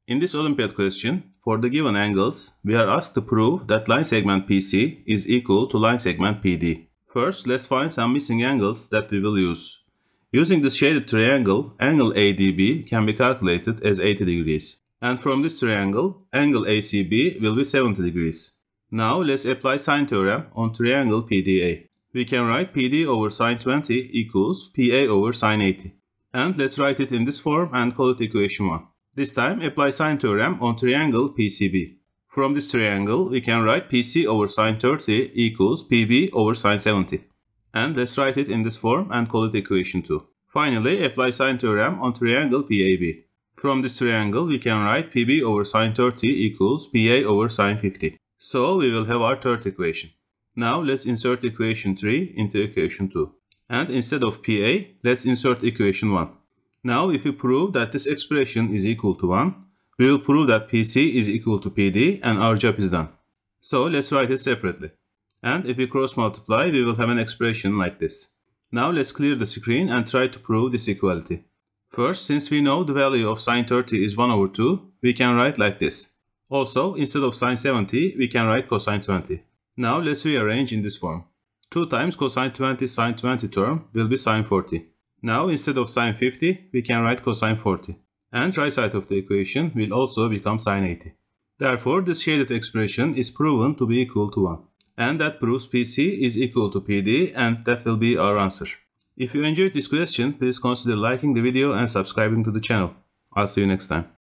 In this Olympiad question, for the given angles, we are asked to prove that line segment PC is equal to line segment PD. First, let's find some missing angles that we will use. Using this shaded triangle, angle ADB can be calculated as 80 degrees. And from this triangle, angle ACB will be 70 degrees. Now let's apply sine theorem on triangle PDA. We can write PD over sine 20 equals PA over sine 80. And let's write it in this form and call it equation 1. This time apply sine theorem on triangle PCB. From this triangle we can write PC over sine 30 equals PB over sine 70. And let's write it in this form and call it equation 2. Finally apply sine theorem on triangle PAB. From this triangle we can write PB over sine 30 equals PA over sine 50. So we will have our third equation. Now let's insert equation 3 into equation 2. And instead of PA, let's insert equation 1. Now if we prove that this expression is equal to 1, we will prove that PC is equal to PD and our job is done. So let's write it separately. And if we cross multiply, we will have an expression like this. Now let's clear the screen and try to prove this equality. First, since we know the value of sine 30 is 1 over 2, we can write like this. Also, instead of sine 70, we can write cosine 20. Now let's rearrange in this form. 2 times cosine 20 sine 20 term will be sine 40. Now instead of sine 50, we can write cosine 40. And right side of the equation will also become sine 80. Therefore, this shaded expression is proven to be equal to 1. And that proves PC is equal to PD, and that will be our answer. If you enjoyed this question, please consider liking the video and subscribing to the channel. I'll see you next time.